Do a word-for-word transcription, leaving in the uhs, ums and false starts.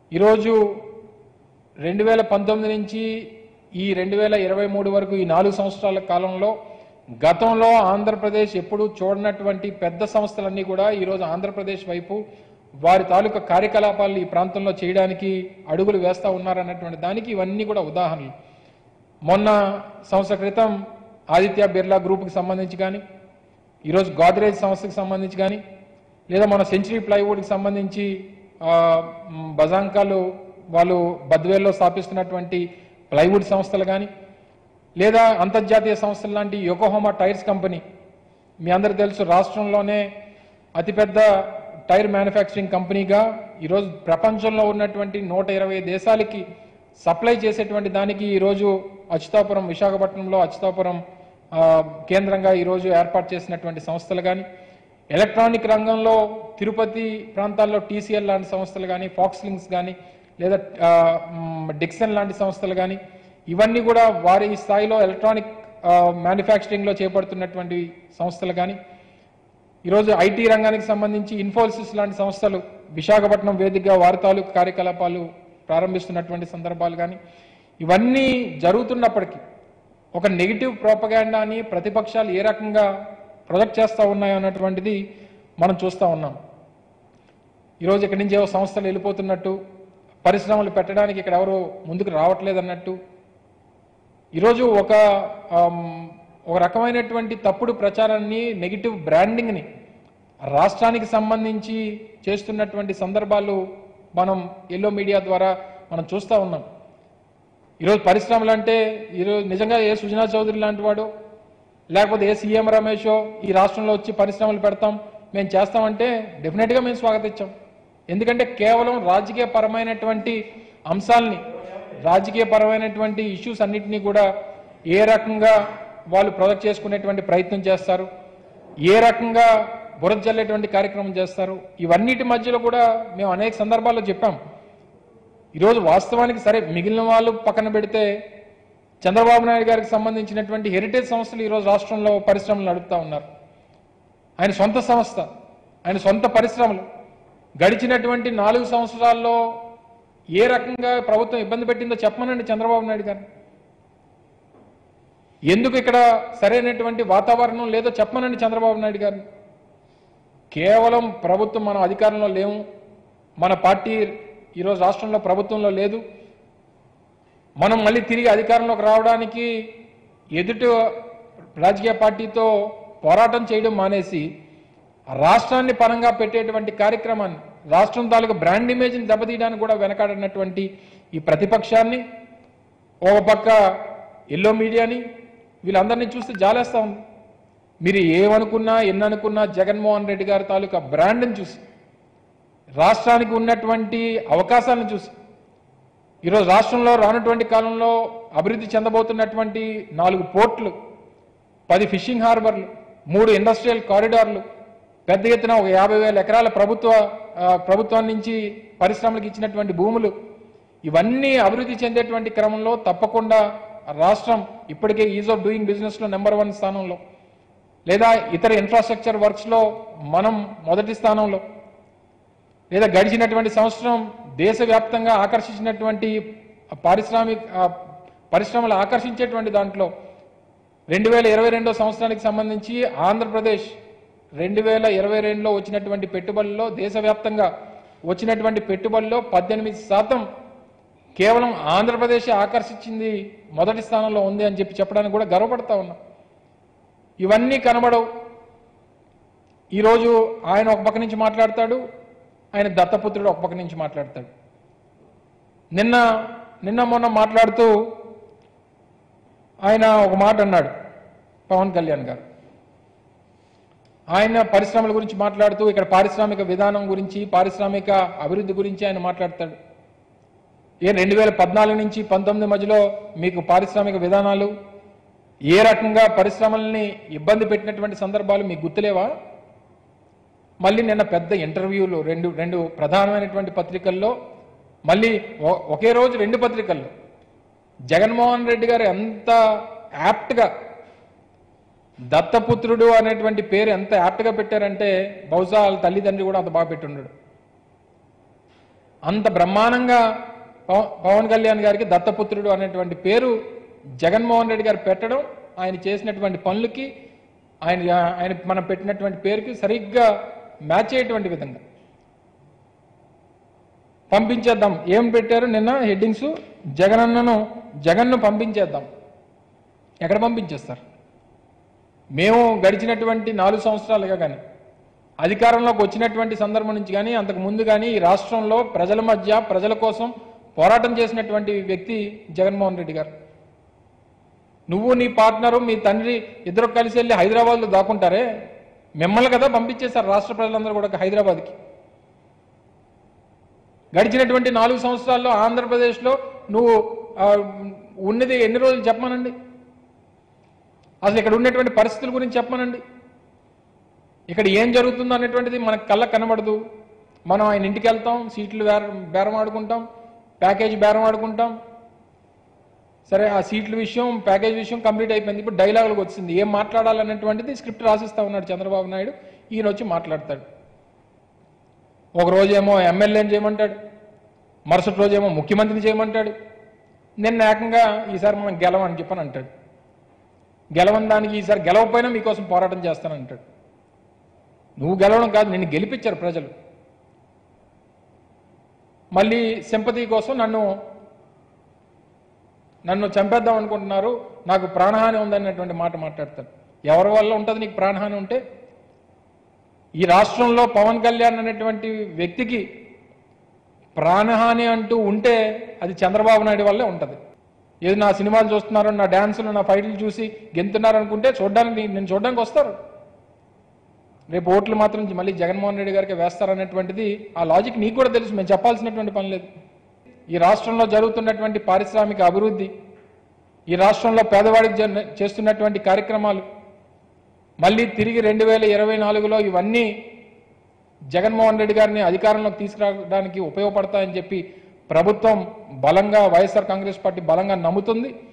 ఈరోజు రెండు వేల పంతొమ్మిది నుంచి ఈ రెండు వేల ఇరవై మూడు వరకు ఈ నాలుగు సంవత్సరాల కాలంలో గతంలో ఆంధ్రప్రదేశ్ ఎప్పుడూ చూడనటువంటి పెద్ద సంస్థలన్నీ కూడా ఈరోజు ఆంధ్రప్రదేశ్ వైపు వారి తాలూకా కార్యకలాపాలు ఈ ప్రాంతంలో చేయడానికి అడుగులు వేస్తూ ఉన్నారన్నటువంటి దానికి ఇవన్నీ కూడా ఉదాహరణలు. మొన్న సంవత్సర క్రితం ఆదిత్య బిర్లా గ్రూప్కి సంబంధించి కానీ, ఈరోజు గోద్రేజ్ సంస్థకి సంబంధించి కానీ, లేదా మన సెంచరీ ప్లైవుడ్కి సంబంధించి బజాంకాలు వాళ్ళు బద్వేల్లో స్థాపిస్తున్నటువంటి ప్లైవుడ్ సంస్థలు కానీ, లేదా అంతర్జాతీయ సంస్థలు లాంటి యోకోహామా టైర్స్ కంపెనీ, మీ అందరికీ తెలుసు రాష్ట్రంలోనే అతిపెద్ద టైర్ మ్యానుఫ్యాక్చరింగ్ కంపెనీగా ఈరోజు ప్రపంచంలో ఉన్నటువంటి నూట ఇరవై దేశాలకి సప్లై చేసేటువంటి దానికి ఈరోజు అచ్యుతాపురం విశాఖపట్నంలో అచ్యుతాపురం కేంద్రంగా ఈరోజు ఏర్పాటు చేసినటువంటి సంస్థలు కానీ, ఎలక్ట్రానిక్ రంగంలో తిరుపతి ప్రాంతాల్లో టీసీఎల్ లాంటి సంస్థలు కానీ, ఫాక్స్లింగ్స్ కానీ, లేదా డిక్సన్ లాంటి సంస్థలు కానీ, ఇవన్నీ కూడా వారి స్థాయిలో ఎలక్ట్రానిక్ మ్యానుఫ్యాక్చరింగ్లో చేపడుతున్నటువంటి సంస్థలు కానీ, ఈరోజు ఐటీ రంగానికి సంబంధించి ఇన్ఫోసిస్ లాంటి సంస్థలు విశాఖపట్నం వేదికగా వారి తాలూకు కార్యకలాపాలు ప్రారంభిస్తున్నటువంటి సందర్భాలు కానీ, ఇవన్నీ జరుగుతున్నప్పటికీ ఒక నెగిటివ్ ప్రోపగాండాని ప్రతిపక్షాలు ఏ రకంగా ప్రొజెక్ట్ చేస్తూ ఉన్నాయో అన్నటువంటిది మనం చూస్తూ ఉన్నాం. ఈరోజు ఇక్కడి నుంచి ఏవో సంస్థలు వెళ్ళిపోతున్నట్టు, పరిశ్రమలు పెట్టడానికి ఇక్కడ ఎవరు ముందుకు రావట్లేదు అన్నట్టు, ఈరోజు ఒక ఒక రకమైనటువంటి తప్పుడు ప్రచారాన్ని, నెగిటివ్ బ్రాండింగ్ని రాష్ట్రానికి సంబంధించి చేస్తున్నటువంటి సందర్భాలు మనం ఎల్లో మీడియా ద్వారా మనం చూస్తూ ఉన్నాం. ఈరోజు పరిశ్రమలు అంటే ఈరోజు నిజంగా ఏ సుజనా చౌదరి లాంటి వాడు, లేకపోతే ఏ సీఎం రమేషో ఈ రాష్ట్రంలో వచ్చి పరిశ్రమలు పెడతాం మేము చేస్తామంటే డెఫినెట్గా మేము స్వాగతించాం. ఎందుకంటే కేవలం రాజకీయ పరమైనటువంటి అంశాలని, రాజకీయ పరమైనటువంటి ఇష్యూస్ అన్నింటినీ కూడా ఏ రకంగా వాళ్ళు ప్రొజెక్ట్ చేసుకునేటువంటి ప్రయత్నం చేస్తారు, ఏ రకంగా బురద జల్లేటువంటి కార్యక్రమం చేస్తారు, ఇవన్నిటి మధ్యలో కూడా మేము అనేక సందర్భాల్లో చెప్పాం. ఈరోజు వాస్తవానికి సరే మిగిలిన వాళ్ళు పక్కన పెడితే చంద్రబాబు నాయుడు గారికి సంబంధించినటువంటి హెరిటేజ్ సంస్థలు ఈరోజు రాష్ట్రంలో పరిశ్రమలు నడుపుతూ ఉన్నారు. ఆయన సొంత సంస్థ, ఆయన సొంత పరిశ్రమలు. గడిచినటువంటి నాలుగు సంవత్సరాల్లో ఏ రకంగా ప్రభుత్వం ఇబ్బంది పెట్టిందో చెప్పమనండి చంద్రబాబు నాయుడు గారు. ఎందుకు ఇక్కడ సరైనటువంటి వాతావరణం లేదో చెప్పమనండి చంద్రబాబు నాయుడు గారు. కేవలం ప్రభుత్వం మనం అధికారంలో లేము, మన పార్టీ ఈరోజు రాష్ట్రంలో ప్రభుత్వంలో లేదు, మనం మళ్ళీ తిరిగి అధికారంలోకి రావడానికి ఎదుటి రాజకీయ పార్టీతో పోరాటం చేయడం మానేసి రాష్ట్రాన్ని పరంగా పెట్టేటువంటి కార్యక్రమాన్ని, రాష్ట్రం తాలూకు బ్రాండ్ ఇమేజ్ని దెబ్బతీయడానికి కూడా వెనకాడినటువంటి ఈ ప్రతిపక్షాన్ని, ఒక పక్క ఎల్లో మీడియాని, వీళ్ళందరినీ చూస్తే జాలేస్తా ఉంది. మీరు ఏమనుకున్నా ఎన్ననుకున్నా జగన్మోహన్ రెడ్డి గారి తాలూకా బ్రాండ్ని చూసి, రాష్ట్రానికి ఉన్నటువంటి అవకాశాలను చూసి, ఈరోజు రాష్ట్రంలో రానటువంటి కాలంలో అభివృద్ధి చెందబోతున్నటువంటి నాలుగు పోర్ట్లు, పది ఫిషింగ్ హార్బర్లు, మూడు ఇండస్ట్రియల్ కారిడార్లు, పెద్ద ఎత్తున ఒక యాభై వేల ఎకరాల ప్రభుత్వ ప్రభుత్వం నుంచి పరిశ్రమలకు ఇచ్చినటువంటి భూములు, ఇవన్నీ అభివృద్ధి చెందేటువంటి క్రమంలో తప్పకుండా రాష్ట్రం ఇప్పటికే ఈజ్ ఆఫ్ డూయింగ్ బిజినెస్లో నెంబర్ వన్ స్థానంలో, లేదా ఇతర ఇన్ఫ్రాస్ట్రక్చర్ వర్క్స్లో మనం మొదటి స్థానంలో, లేదా గడిచినటువంటి సంవత్సరం దేశవ్యాప్తంగా ఆకర్షించినటువంటి పారిశ్రామిక పరిశ్రమలు ఆకర్షించేటువంటి దాంట్లో రెండు వేల ఇరవై రెండో సంవత్సరానికి సంబంధించి ఆంధ్రప్రదేశ్ రెండు వేల ఇరవై రెండులో వచ్చినటువంటి పెట్టుబడుల్లో, దేశవ్యాప్తంగా వచ్చినటువంటి పెట్టుబడుల్లో పద్దెనిమిది శాతం కేవలం ఆంధ్రప్రదేశ్ ఆకర్షించింది, మొదటి స్థానంలో ఉంది అని చెప్పి చెప్పడానికి కూడా గర్వపడతా ఉన్నాం. ఇవన్నీ కనబడవు. ఈరోజు ఆయన ఒక పక్క నుంచి మాట్లాడతాడు, ఆయన దత్తపుత్రుడు ఒక పక్క నుంచి మాట్లాడతాడు. నిన్న నిన్న మొన్న మాట్లాడుతూ ఆయన ఒక మాట అన్నాడు, పవన్ కళ్యాణ్ గారు. ఆయన పరిశ్రమల గురించి మాట్లాడుతూ ఇక్కడ పారిశ్రామిక విధానం గురించి, పారిశ్రామిక అభివృద్ధి గురించి ఆయన మాట్లాడతాడు. ఏ రెండు వేల పద్నాలుగు నుంచి పంతొమ్మిది మధ్యలో మీకు పారిశ్రామిక విధానాలు ఏ రకంగా పరిశ్రమల్ని ఇబ్బంది పెట్టినటువంటి సందర్భాలు మీకు గుర్తులేవా? మళ్ళీ నిన్న పెద్ద ఇంటర్వ్యూలు రెండు రెండు ప్రధానమైనటువంటి పత్రికల్లో, మళ్ళీ ఒకే రోజు రెండు పత్రికల్లో జగన్మోహన్ రెడ్డి గారు ఎంత యాప్ట్గా దత్తపుత్రుడు అనేటువంటి పేరు ఎంత యాప్ట్గా పెట్టారంటే బహుశా వాళ్ళ తల్లిదండ్రి కూడా అంత బాగా పెట్టున్నాడు. అంత బ్రహ్మాండంగా పవన్ కళ్యాణ్ గారికి దత్తపుత్రుడు అనేటువంటి పేరు జగన్మోహన్ రెడ్డి గారు పెట్టడం, ఆయన చేసినటువంటి పనులకి ఆయన ఆయన మనం పెట్టినటువంటి పేరుకి సరిగ్గా మ్యాచ్ అయ్యేటువంటి విధంగా పంపించేద్దాం. ఏం పెట్టారు నిన్న హెడ్డింగ్స్? జగనన్నను జగన్ను పంపించేద్దాం. ఎక్కడ పంపించేస్తారు? మేము గడిచినటువంటి నాలుగు సంవత్సరాలుగా కానీ అధికారంలోకి వచ్చినటువంటి సందర్భం నుంచి కానీ అంతకు ముందు కానీ ఈ రాష్ట్రంలో ప్రజల మధ్య ప్రజల కోసం పోరాటం చేసినటువంటి వ్యక్తి జగన్మోహన్ రెడ్డి గారు. నువ్వు నీ పార్ట్నరు మీ తండ్రి ఇద్దరు కలిసి వెళ్ళి హైదరాబాద్లో దాక్కుంటారే, మిమ్మల్ని కదా పంపించేశారు రాష్ట్ర ప్రజలందరూ కూడా హైదరాబాద్కి. గడిచినటువంటి నాలుగు సంవత్సరాల్లో ఆంధ్రప్రదేశ్లో నువ్వు ఉన్నది ఎన్ని రోజులు చెప్పమనండి? అసలు ఇక్కడ ఉన్నటువంటి పరిస్థితుల గురించి చెప్పమనండి. ఇక్కడ ఏం జరుగుతుందో అనేటువంటిది మనకు కళ్ళకు కనబడదు. మనం ఆయన ఇంటికి వెళ్తాం, సీట్లు బేరం బేరం ఆడుకుంటాం, ప్యాకేజ్ బేరం ఆడుకుంటాం. సరే, ఆ సీట్ల విషయం ప్యాకేజ్ విషయం కంప్లీట్ అయిపోయింది. ఇప్పుడు డైలాగులకు వచ్చింది. ఏం మాట్లాడాలనేటువంటిది స్క్రిప్ట్ రాసిస్తా ఉన్నాడు చంద్రబాబు నాయుడు. ఈయన వచ్చి మాట్లాడతాడు. ఒక రోజేమో ఎమ్మెల్యేని చేయమంటాడు, మరుసటి రోజేమో ముఖ్యమంత్రిని చేయమంటాడు. నిన్న ఏకంగా ఈసారి మనం గెలవని చెప్పని అంటాడు. గెలవని దానికి ఈసారి గెలవకపోయినా మీకోసం పోరాటం చేస్తానంటాడు. నువ్వు గెలవడం కాదు, నిన్ను గెలిపించారు ప్రజలు. మళ్ళీ సింపతి కోసం నన్ను నన్ను చంపేద్దాం అనుకుంటున్నారు, నాకు ప్రాణహాని ఉందన్నటువంటి మాట మాట్లాడతాడు. ఎవరి వల్ల ఉంటుంది నీకు ప్రాణహాని ఉంటే? ఈ రాష్ట్రంలో పవన్ కళ్యాణ్ అనేటువంటి వ్యక్తికి ప్రాణహాని అంటూ ఉంటే అది చంద్రబాబు నాయుడు వల్లే ఉంటుంది. ఏది నా సినిమాలు చూస్తున్నారు, నా డ్యాన్సులు, నా ఫైట్లు చూసి గెంతున్నారు అనుకుంటే చూడడానికి నేను చూడడానికి వస్తారు. రేపు ఓట్లు మాత్రం మళ్ళీ జగన్మోహన్ రెడ్డి గారికి వేస్తారనేటువంటిది ఆ లాజిక్ నీకు కూడా తెలుసు. మేము చెప్పాల్సినటువంటి పని లేదు. ఈ రాష్ట్రంలో జరుగుతున్నటువంటి పారిశ్రామిక అభివృద్ధి, ఈ రాష్ట్రంలో పేదవాడికి చేస్తున్నటువంటి కార్యక్రమాలు మళ్ళీ తిరిగి రెండు వేల ఇరవై నాలుగులో ఇవన్నీ జగన్మోహన్ రెడ్డి గారిని అధికారంలోకి తీసుకురావడానికి ఉపయోగపడతాయని చెప్పి ప్రభుత్వం బలంగా, వైఎస్ఆర్ కాంగ్రెస్ పార్టీ బలంగా నమ్ముతుంది.